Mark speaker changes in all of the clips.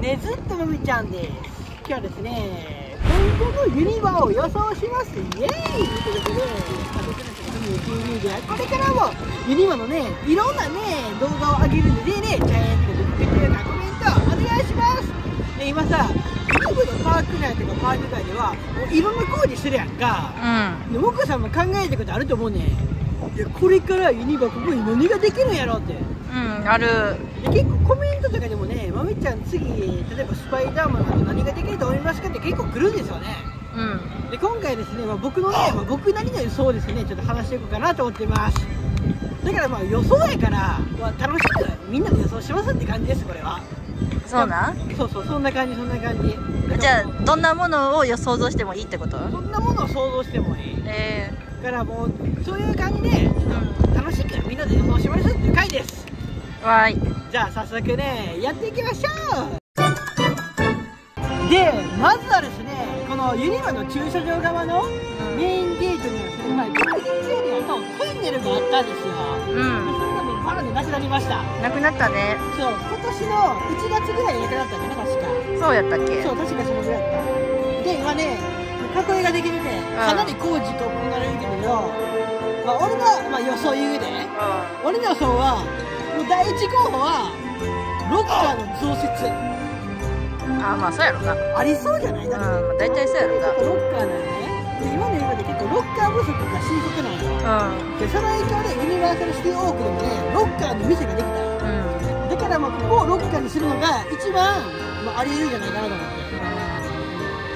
Speaker 1: ねずっともみちゃんです。今日はですね、今後のユニバを予想します。イエーイということで、これからもユニバのね、いろんなね、動画を上げるのでね、チャンネル登録、コメントお願いします。で、今さ、ユニバのパーク内とかパーク外では、もういろんな工事してるやんか。で、僕さんも考えたことあると思うね。いや、これからユニバここに何ができるんやろって。
Speaker 2: ある。
Speaker 1: で結構コメントとかでもね、まみちゃん次、例えばスパイダーマンだと何ができると思いますかって結構来るんですよね。で今回ですね、僕のね、僕なりの予想をですね、ちょっと話していこうかなと思ってます。だから予想やから、楽しくみんなで予想しますって感じです、これは。
Speaker 2: そうなん？
Speaker 1: そうそう、そんな感じ、そんな感じ。
Speaker 2: じゃあどんなものを想像してもいいってこと？
Speaker 1: そんなものを想像してもいい。だからもうそういう感じで、楽しくみんなで予想しますっていう回です。
Speaker 2: わーい。
Speaker 1: じゃあ早速ね、やっていきましょう。で、まずはですね、このユニバの駐車場側のメインゲートにはその前、ビッグディーズエリアとトンネルがあったんですよ。それがもうバラでなくなりました。
Speaker 2: なくなったね。
Speaker 1: そう、今年の1月ぐらいになくなったかな、確か。
Speaker 2: そうやったっけ？
Speaker 1: そう、確かそのぐらいだった。で、今ね、囲いができてて、かなり工事と行われるけど、俺の、予想言うで、俺の予想は、もう第一候補はロッカーの増設。
Speaker 2: まあそうやろな。
Speaker 1: ありそうじゃない？だって
Speaker 2: 大体そうやろな。
Speaker 1: ロッカーなのね。で今の今で結構ロッカー不足が深刻なんよ。でその影響でユニバーサルシティオークでもね、ロッカーの店ができたよ。だからここをロッカーにするのが一番、あり得るんじゃないかなと思って。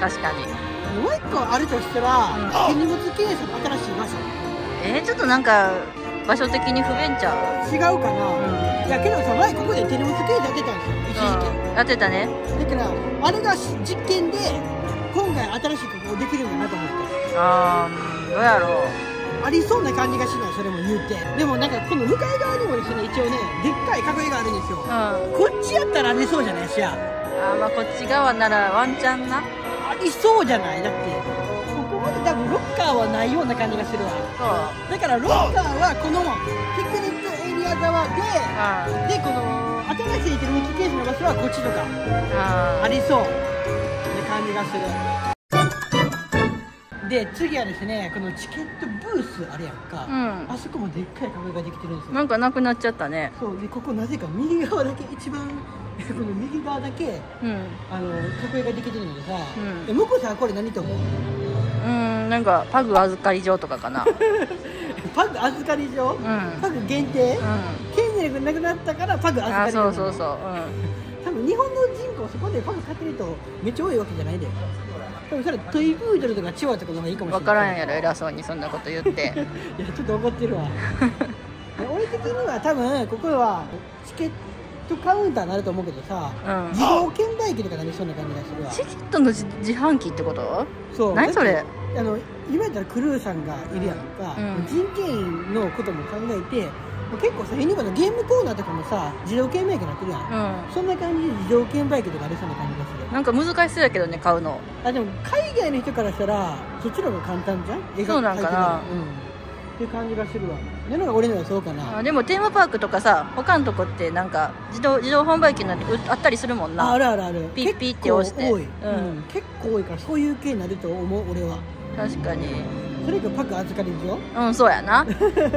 Speaker 2: 確かに。
Speaker 1: もう一個あるとしたら、手荷物検査の新しい場所。
Speaker 2: ちょっとなんか場所的に不便ちゃう？
Speaker 1: 違うかな。いやけどさ、前ここで手荷物検査やってたんですよ、一時期。
Speaker 2: やってたね。
Speaker 1: だからあれが実験で今回新しくこうできるんだなと思って。
Speaker 2: どうやろう。
Speaker 1: ありそうな感じがしない、それも言うて。でもなんかこの向かい側にもですね、一応ね、でっかい囲いがあるんですよ。こっちやったらありそうじゃないしや。
Speaker 2: こっち側ならワンチャンな。
Speaker 1: ありそうじゃない？だってここまで多分ロッカーはないような感じがするわ。だからロッカーはこのピクニックエリア側で、この新しい手荷物検査の場所はこっちとかありそうって感じがする。で次はですね、このチケットブースあるやんか、あそこもでっかい壁ができてるんですよ。
Speaker 2: なんかなくなっちゃったね。
Speaker 1: そうで、ここなぜか右側だけ、一番この右側だけ、囲いができてるのでさ、向こうさんこれ何と思う？
Speaker 2: なんかパグ預かり場とかかな。
Speaker 1: パグ預かり場？パグ限定？ケンネルがなくなったからパグ預かり場。そう。多分日本の人口そこでパグ買ってる人めっちゃ多いわけじゃないで。多分それトイプードルとかチワワとかの方がいいかもしれない。分からんやろ、偉そうにそんなこと言って。いやちょっと怒ってるわ。俺的には多分ここはチケットカウンターになると思うけどさ、自動券売機とかなりそうな感じがするわ。チケットの自販機ってこと？そう。何それ？今やったらクルーさんがいるやんか、人件のことも考えて、結構さ、ユニバのゲームコーナーとかもさ、自動券売機になってるやん。そんな感じで自動券売機とかありそうな感じがする。なんか難しそうやけどね、買うの。でも海外の人からしたらそっちの方が簡単じゃん。そうなんかな。っていう感じがするわ。なのが俺の予想かな。でもテーマパークとかさ、他のとこってなんか自動販売機になってあったりするもんな。ある。ピッピって押して。結構多いからそういう系になると思う、俺は。確かに。それがパック預かり場？そうやな。で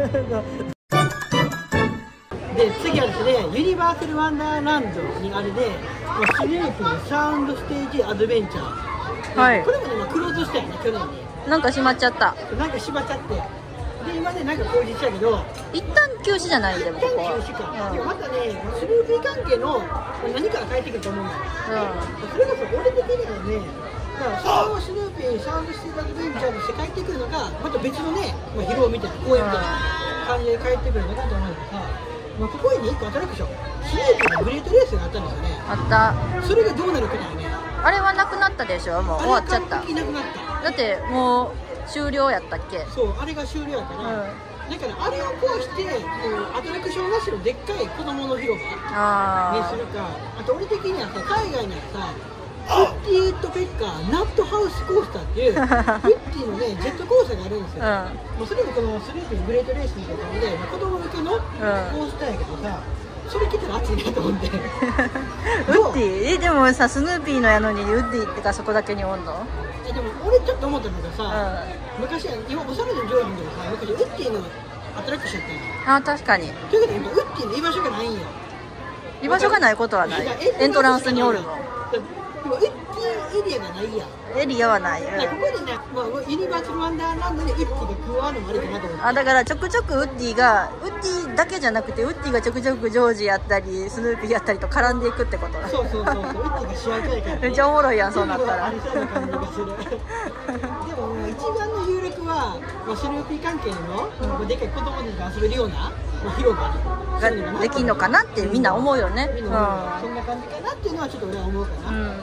Speaker 1: 次はですね、ユニバーサルワンダーランドにあれでスネープのサウンドステージアドベンチャー。これもね、クローズしたよね、去年に。なんか閉まっちゃった。なんか閉まっちゃって。で今ね、なんか工事したけど一旦休止じゃないんでもここは。一旦休止か。でもまたね、スルーピー関係の何かが返ってくると思うんだよ。それこそ俺的にはね、そのスヌーピーサウンドステージアドベンチャーとして帰ってくるのがまた別のね、疲労みたいな公園みたいな感じで帰ってくるのかと思うんだけどさ、ここに1個アトラクション、スヌーピーのグレートレースがあったんですよね。あった。それがどうなるかだよね。あれはなくなったでしょ。もう終わっちゃった。なくなった。だってもう終了やったっけ。そう、あれが終了やから、だからあれを壊してアトラクションなしのでっかい子供の広場にするか、あと俺的にはさ、海外にはさ、フッティーウッドペッカーナットハウスコースターっていうフッティのね、ジェットコースターがあるんですよ。もうそれもこのスルーピーグレートレースみたいな感じで子供向けのコースターやけどさ、 それ聞いたら熱いなと思って
Speaker 2: ウッディでもさ、スヌーピーのやのにウッディってかそこだけにおんの？
Speaker 1: でも俺ちょっと思ったんだけどさ、昔は今おしゃれのジョージンとかさ、昔ウッディのアトラクションやったんや。
Speaker 2: あ、確かに。
Speaker 1: ということで今ウッディの居場所がないんよ。
Speaker 2: 居場所がないことはない。エントランスにおるの。
Speaker 1: でもウッディエリアがないやん。
Speaker 2: エリアはない。
Speaker 1: ここでね、まあ、ユニバーサルワンダーランドにウッディが加わるのもありかなと思って。
Speaker 2: あ、だからちょくちょくウッディだけじゃなくて、ウッディがちょくちょくジョージやったりスヌーピーやったりと絡んでいくってことだ。
Speaker 1: そうウッディが主役やから、ね、
Speaker 2: めっちゃおもろいやん、そうなったら。
Speaker 1: ありそうな感じがするでも一番の有力はスヌーピー関係の、でっかい子供たちが遊べるような広場
Speaker 2: ができんのかなってみんな思うよね。
Speaker 1: そんな感じかなっていうのはちょっと俺は思うかな。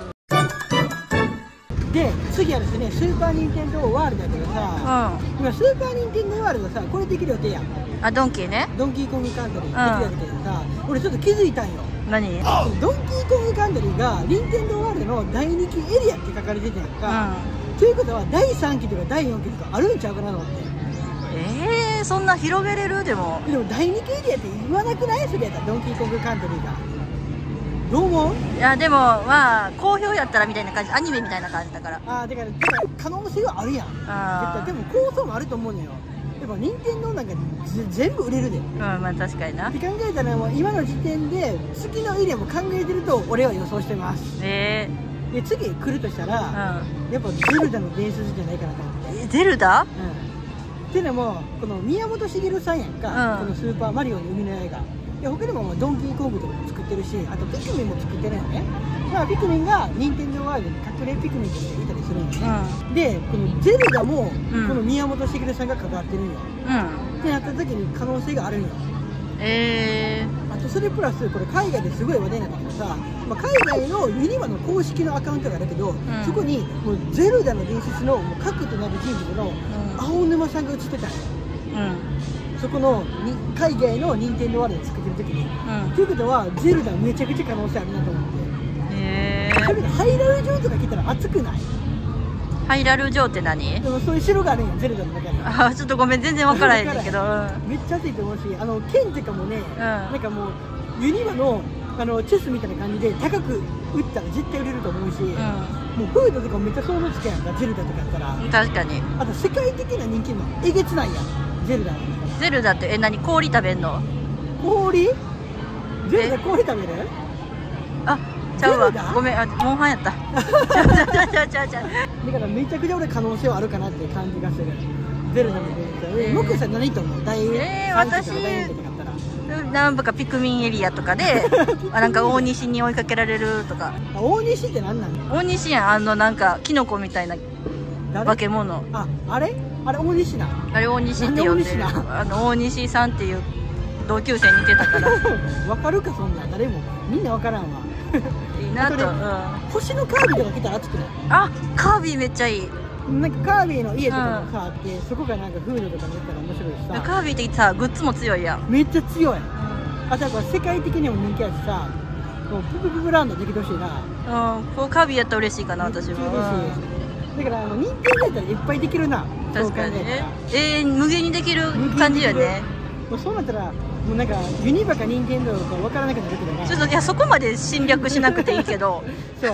Speaker 1: で次はですね、スーパーニンテンドーワールドだけどさ、今スーパーニンテンドーワールドさ、これできる予定やん。
Speaker 2: あ、ドンキーね。
Speaker 1: ドンキーコングカントリーできる予定でさ、俺ちょっと気づいたんよ。
Speaker 2: 何？
Speaker 1: ドンキーコングカントリーがニンテンドーワールドの第2期エリアって書かれてたやんか、ということは第3期とか第4期とかあるんちゃうかなと思って。
Speaker 2: そんな広げれる？でも
Speaker 1: 第2期エリアって言わなくない？それやったらドンキーコングカントリーがどう思う？
Speaker 2: いやでもまあ好評やったらみたいな感じ、アニメみたいな感じだから。
Speaker 1: だから可能性はあるやん。絶対でも構想もあると思うのよ。でも任天堂なんか全部売れるで。まあ
Speaker 2: 確かにな。
Speaker 1: って考えたらもう今の時点で次のエリアも考えてると俺は予想してます。で次来るとしたら、やっぱゼルダの伝説じゃないかなと思って。
Speaker 2: ゼルダ？
Speaker 1: っていうのもこの宮本茂さんやんか、このスーパーマリオの生みの映画で、他にもドンキーコングとかも作ってるし、あとピクミンも作ってるよね。まあピクミンが任天堂ワールドに隠れピクミンとしていたりするんよね。でこのゼルダもこの宮本茂さんが関わってるんよ。ってなった時に可能性があるんよ。あとそれプラスこれ海外ですごい話題になったけどさ、海外のユニバの公式のアカウントがあるけど、そこにもうゼルダの伝説の核となる人物の青沼さんが映ってたんよ。そこの海外の任天堂ワールド作ってる時に。ということはゼルダめちゃくちゃ可能性あるなと思って。それでハイラル城とか来たら熱くない？
Speaker 2: ハイラル城って何？
Speaker 1: でもそういう城があるんよ、ゼルダの中に。
Speaker 2: ちょっとごめん、全然分からへんねんけど。
Speaker 1: めっちゃ熱いと思うし、剣とかもね、なんかもうユニバのチェスみたいな感じで高く打ったら絶対売れると思うし、もうフードとかもめっちゃ想像つけやんか、ゼルダとかやったら。
Speaker 2: 確かに。あ
Speaker 1: と世界的な人気のえげつないやん、ゼルダ。
Speaker 2: ゼルダって何？氷食べんの？
Speaker 1: 氷？ゼルダ氷食べる？
Speaker 2: ちゃうわ、ごめん、モンハンやった。だ
Speaker 1: からめちゃくちゃ俺可能性はあるかなっていう感じがする。ゼルダの伝説。僕さん何と思う？
Speaker 2: 私なんかピクミンエリアとかでなんか大西に追いかけられるとか。
Speaker 1: 大西って何なの？
Speaker 2: 大西やん、なんかキノコみたいな化け物。
Speaker 1: あれ大西な。
Speaker 2: あれ大西って呼んでる。大西さんっていう同級生に似てたから。
Speaker 1: わかるかそんな、誰もみんなわからんわ。
Speaker 2: いいなと。
Speaker 1: 星のカービィとか来たら熱くない？
Speaker 2: カービィめっちゃいい。
Speaker 1: なんかカービィの家とかもさあって、そこがなんかフードとかもやったら面白いしさ。
Speaker 2: カービィってさ、グッズも強いやん。
Speaker 1: めっちゃ強い。あとは世界的にも人気やしさ、もうププププランドできてほしいな。
Speaker 2: カービィやったら嬉しいかな、私は。
Speaker 1: だから任天堂やったらいっぱいできるな。
Speaker 2: 確かにね。無限にできる感じやね。
Speaker 1: もうそうなったらもうなんかユニバか任天堂か分からなくなるけどな。
Speaker 2: ちょっといや、そこまで侵略しなくていいけど。
Speaker 1: そう。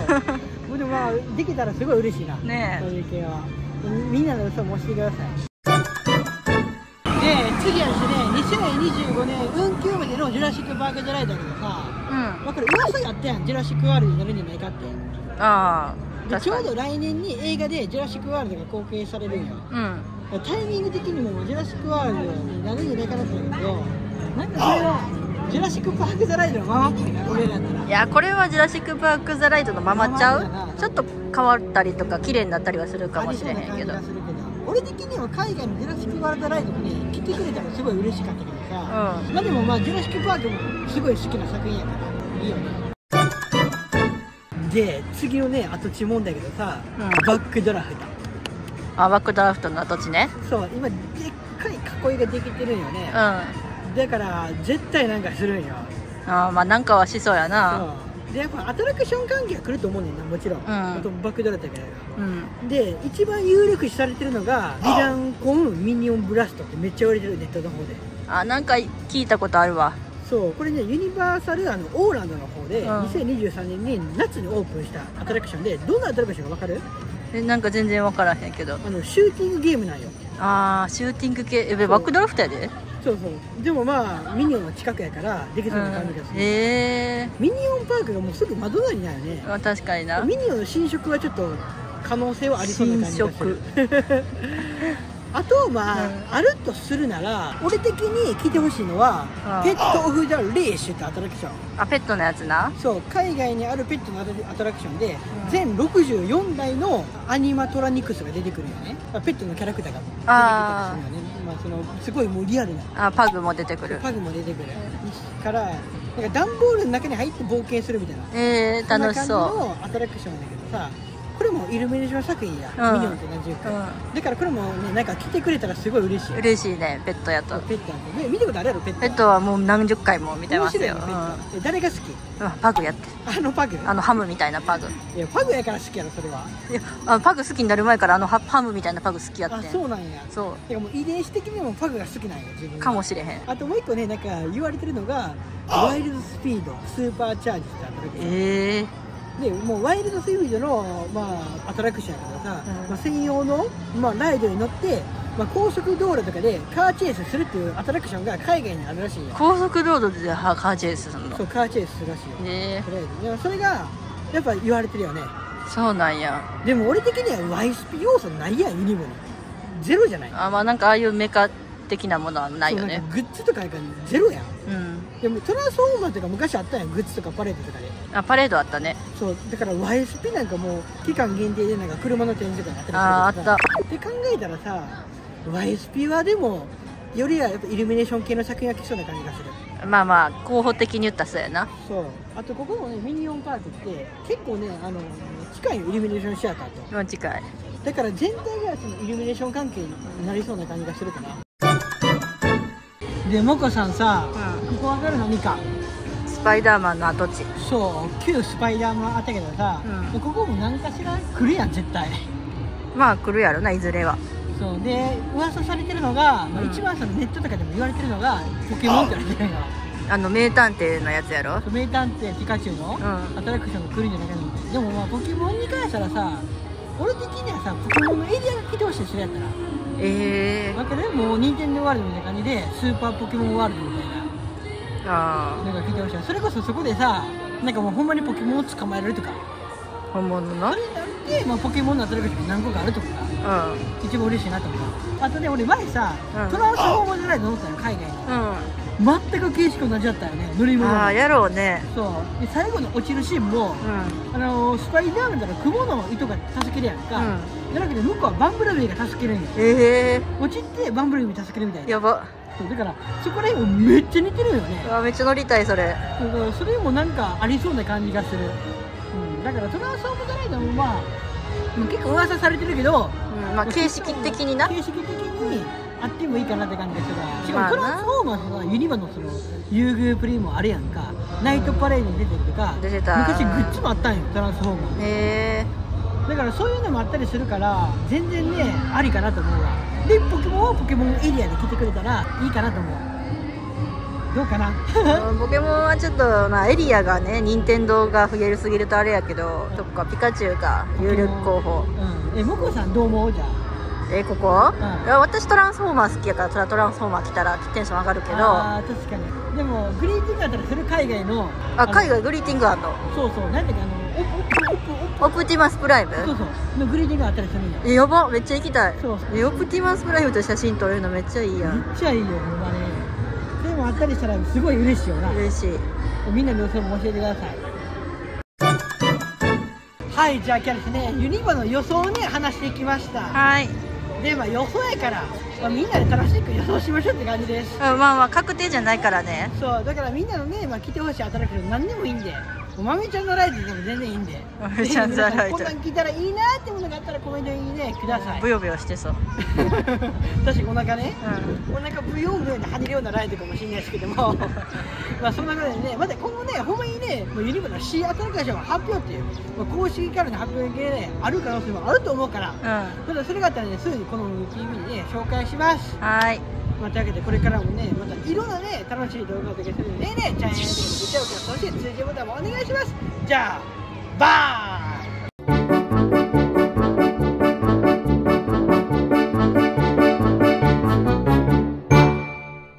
Speaker 1: でもできたらすごい嬉しいな。ね。そういう系はみんなの嘘もしてください。で次はですね、2025年運休までのジュラシック・パーク・ザ・ライドだけどさ、これ噂があったやん、ジュラシック・ワールドになるんじゃないかって。でちょうど来年に映画でジュラシック・ワールドが公開されるんよ。タイミング的にもジュラシック・ワールドになるんじゃないかなって言うんだけど、なんかそれはジュラシック・パーク・ザ・ライドのままってな、俺らだったら。
Speaker 2: いや、これはジュラシック・パーク・ザ・ライドのままちゃう？ちょっと変わったりとか綺麗になったりはするかもしれへんけど、
Speaker 1: 俺的には海外のジュラシック・ワールド・ライドにね来てくれたらすごい嬉しかったけどさ、でもジュラシック・パークもすごい好きな作品やからいいよね。で次のね跡地問題だけどさ、バックドラフト。
Speaker 2: バックドラフトの跡地ね。
Speaker 1: そう、今でっかい囲いができてるんよね。だから絶対なんかするんよ。
Speaker 2: なんかはしそうやな。
Speaker 1: でやっぱアトラクション関係は来ると思うねんな、もちろん。バックドラフトだから。で一番有力視されてるのがリランコンミニオンブラストってめっちゃ言われてる、ネットの方で。
Speaker 2: なんか聞いたことあるわ。
Speaker 1: そうこれねユニバーサルオーランドの方で2023年に夏にオープンしたアトラクションで、どんなアトラクションか分かる？
Speaker 2: なんか全然分からへんけど、
Speaker 1: シューティングゲームなんよ。
Speaker 2: ああシューティング系、バックドラフトやで。
Speaker 1: そうそうでもまあミニオンの近くやからできそうな感じがする、ミニオンパークがもうすぐ窓なりなんよね。
Speaker 2: 確かにな。
Speaker 1: ミニオンの新色はちょっと可能性はありそうな感じがする。あとまあ、あるとするなら俺的に聞いてほしいのは、ペット・オフ・ザ・レーシュってアトラクション。
Speaker 2: あ、ペットのやつな。
Speaker 1: そう海外にあるペットのアトラクションで、全64台のアニマトラニクスが出てくるよね。ペットのキャラクターが出てきたりするよね。まあすごいもうリアルな。
Speaker 2: パグも出てくる。
Speaker 1: パグも出てくるからなんか段ボールの中に入って冒険するみたいな。
Speaker 2: 楽しそう。
Speaker 1: そんな感じのアトラクションだけどさ、これもイルミネーション作品や、ミニオンと同じく、だからこれもねなんか来てくれたらすごい嬉しい。嬉しいね、
Speaker 2: ペットやと。
Speaker 1: ペットやとね、見たことあるやろペット。
Speaker 2: ペットはもう何十回も見てますよ。
Speaker 1: 誰が好き？
Speaker 2: パグやって。
Speaker 1: パグ？
Speaker 2: ハムみたいなパグ。
Speaker 1: いやパグやから好きやろそれは。
Speaker 2: いやパグ好きになる前からハムみたいなパグ好きやって。
Speaker 1: そうなんや。そう。てかもう遺伝子的にもパグが好きなんや自分。
Speaker 2: かもしれへん。
Speaker 1: あともう一個ねなんか言われてるのがワイルドスピードスーパーチャージってアトラクション。でもうワイルドスピードの、アトラクションやからさ、専用の、ライドに乗って、高速道路とかでカーチェイスするっていうアトラクションが海外にあるらしいよ。高速道路でカーチェイスするの？そうカーチェイスするらしいよ。それがやっぱ言われてるよね。そうなんや。でも俺的には YSP 要素ないやんユニボに。ゼロじゃない？なんかああいうメカ的なものはないよね。グッズとかゼロやん。でもトランスフォーマーとか昔あったやん、グッズとかパレードとかで。パレードあったね。そうだから YSP なんかもう期間限定でなんか車の展示とかやったりするからさ。って考えたらさ YSP はでもよりはやっぱイルミネーション系の作品が来そうな感じがする。候補的に言ったらそうやな。そう。あとここもねミニオンパークって結構ね近いよイルミネーションシアターと。近い。だから全体がそのイルミネーション関係になりそうな感じがするかな。でモコさんさ、ここ分かるの？ミカスパイダーマンの跡地。そう旧スパイダーマンあったけどさ、ここも何かしら来るやん絶対。来るやろないずれは。そうで噂されてるのが、一番そのネットとかでも言われてるのがポケモンって言われてるのが名探偵のやつやろ。名探偵ピカチュウのアトラクションが来るんじゃないかな。でもポケモンに関してはさ俺的にはさポケモンのエリアが来てほしいそれやったら。なんかねもう任天堂ワールドみたいな感じでスーパーポケモンワールドみたいななんか来てほしい。それこそそこでさなんかもうほんまにポケモンを捕まえられるとか本物のそれになって、ポケモンのアトラクションが何個かあるとかが一番嬉しいなと思う。あとね俺前さ、トランスフォーマーズライド乗ったよ海外の、全く形式同じだったよね乗り物が。やろうね。そうで最後の落ちるシーンも、スパイダーマンだから雲の糸が助けるやんか、じゃなくて向こうはバンブルビーが助けるんよ。落ちてバンブルビー助けるみたいな。やば。そうだからそこら辺もめっちゃ似てるよね。めっちゃ乗りたいそれ。それもなんかありそうな感じがする。だからトランスフォームザライドも結構噂されてるけど、形式的にな形式的にあってもいいかなって感じがする。しかもトランスフォーマーズはユニバのその優遇プリもあるやんか。ナイトパレードに出てるとか昔グッズもあったんよトランスフォーマー。だからそういうのもあったりするから全然ねありかなと思うわ。でポケモンはポケモンエリアで来てくれたらいいかなと思う。どうかなポケモンはちょっとエリアがね任天堂が増えすぎるとあれやけど、そっかピカチュウが有力候補。モコさんどう思う？じゃあここ、いや私トランスフォーマー好きやからトランスフォーマー来たらテンション上がるけど。確かに。でもグリーティングだったらそれ海外の海外グリーティングあんの？そうそうなんだっけオプティマスプライム。そうそうのグリーティングあったりするんや。やばめっちゃ行きたい。オプティマスプライムと写真撮れるのめっちゃいいやん。めっちゃいいよほんまね。でもあったりしたらすごい嬉しいよな。嬉しい。みんなの予想も教えてください。はい、じゃあ今日ですねユニバの予想をね話していきました。はい。で予想やから、みんなで楽しく予想しましょうって感じです。確定じゃないからね。そうだからみんなのね来てほしいアトラクション何でもいいんで。まめちゃんのライズでも全然いいんで。まめちゃんのライズ。こんなん聞いたらいいなってものがあったらコメントにねください。ブヨブヨしてそう。確かにお腹ね。お腹ブヨブヨで跳ねるようなライズかもしれないですけども。そんなことでね、まだ今後ねほんまにねユニバの C アトラクション発表っていう公式からの発表がねある可能性もあると思うから。ただそれがあったらねすぐにこの TV でね紹介します。はい。 というわけでこれからもねまたいろんなね楽しい動画をお届けするんでねチャンネル登録グッドボタンそして通知ボタンもお願いします。じゃあバーン。